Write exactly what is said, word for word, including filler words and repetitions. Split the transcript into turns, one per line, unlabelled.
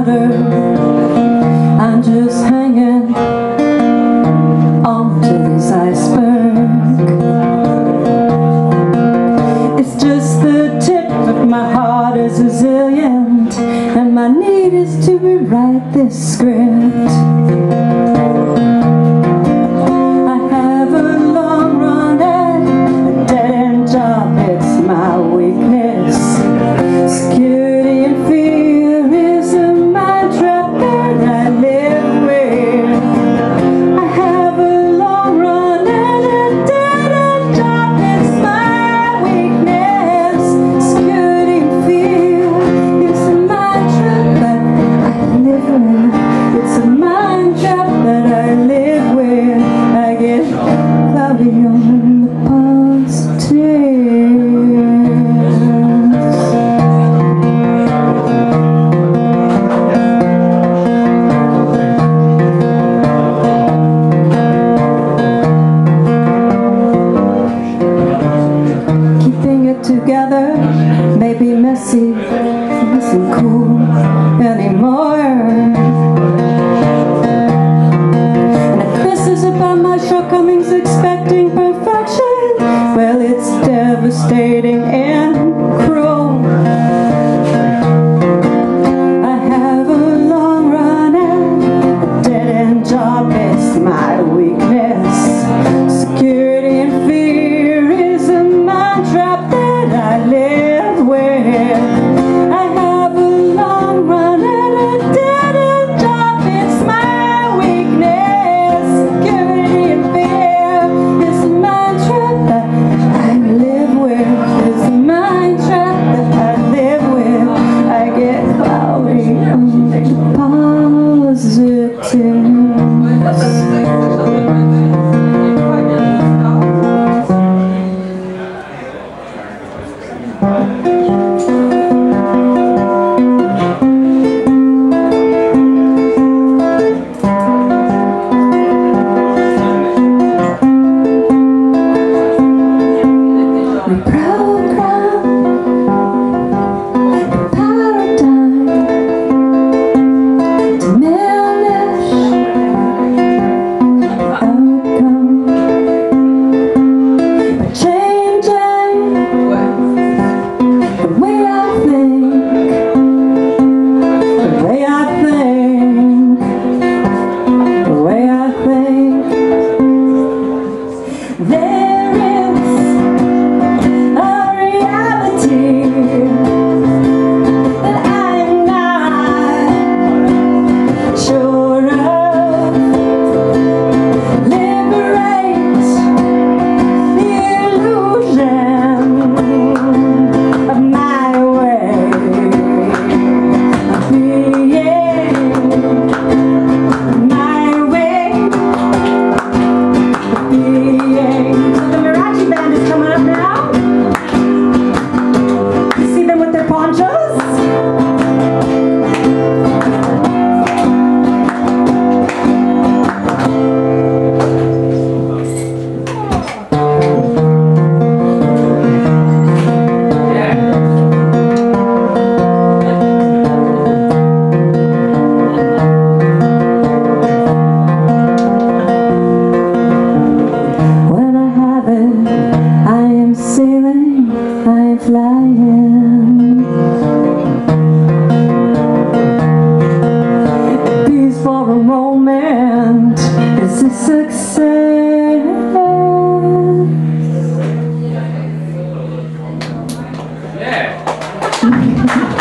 matter. I'm just hanging on to this iceberg. It's just the tip of my heart is resilient, and my need is to rewrite this script. I have a long run and a dead-end job, it's my weakness. Security and fear is a mind trap that I live with. I have a long run and a dead-end job, it's my weakness. Security and fear is a mind trap that I live with. It's a mind trap that I live with. I get cloudy on the positives. Keeping it together may be messy, it isn't cool anymore. And if this is about my shortcomings expecting perfection, well, it's devastating and cruel. I have a long run and a dead-end job, it's my weakness. Security and fear is a mind trap that I live with. I have a long run and a dead-end job, it's my weakness. Security and fear is a mind trap that I live with. It's a mind trap that I live with. I get cloudy on the positives. Flying. Peace for a moment is a success.
Yeah.